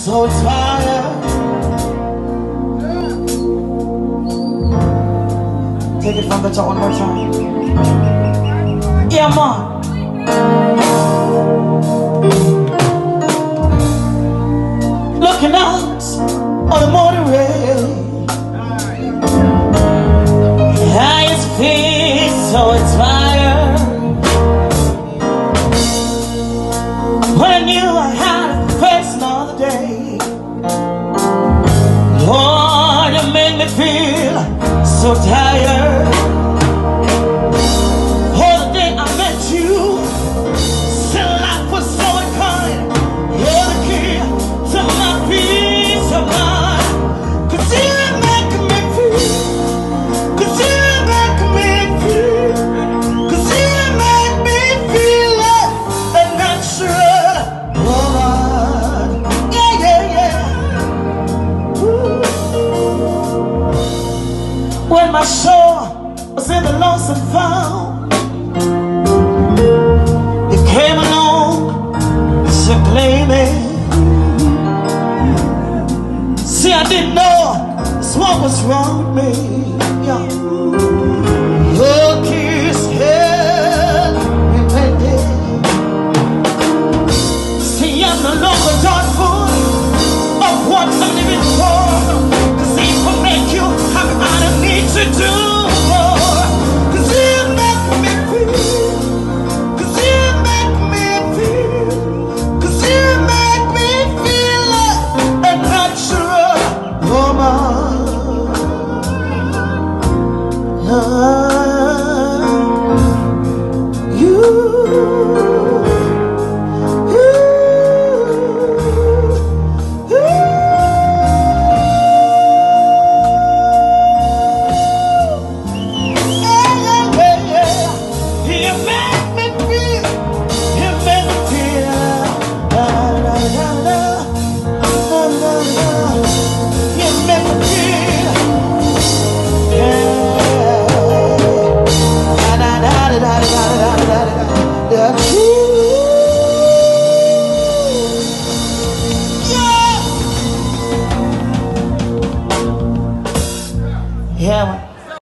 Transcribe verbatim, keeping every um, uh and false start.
so tired. Take it from the top one more time. Yeah, man. Looking out on the motorway, I just feel so tired. When I knew I had to face another day, Lord, you made me feel so tired. Oh, the day I met you, still life was so unkind. You're the key to my peace of mind. 'Cause you make me feel, 'cause you make me feel, 'cause you make me feel like a natural woman. Yeah, yeah, yeah. Ooh. When my soul was in the lonesome found,